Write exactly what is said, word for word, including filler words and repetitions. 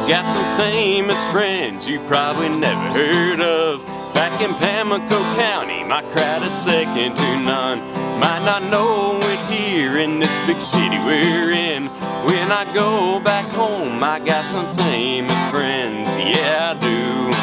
Got some famous friends you probably never heard of. Back in Pamlico County, my crowd is second to none. Might not know it here in this big city we're in. When I go back home, I got some famous friends, yeah I do.